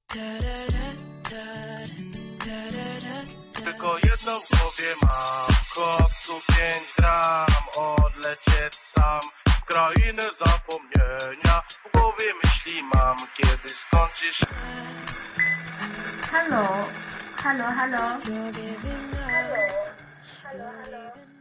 Tylko jedną w głowie mam, koksu 5 gram, odlecieć sam w krainę zapomnienia. W głowie myśli mam, kiedy skończysz. Halo, halo, halo. Halo, halo, halo.